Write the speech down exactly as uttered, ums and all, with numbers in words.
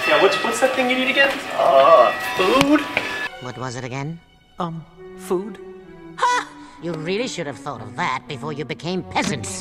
Yeah, what's, what's that thing you need again? Uh, food? What was it again? Um, food? You really should have thought of that before you became peasants.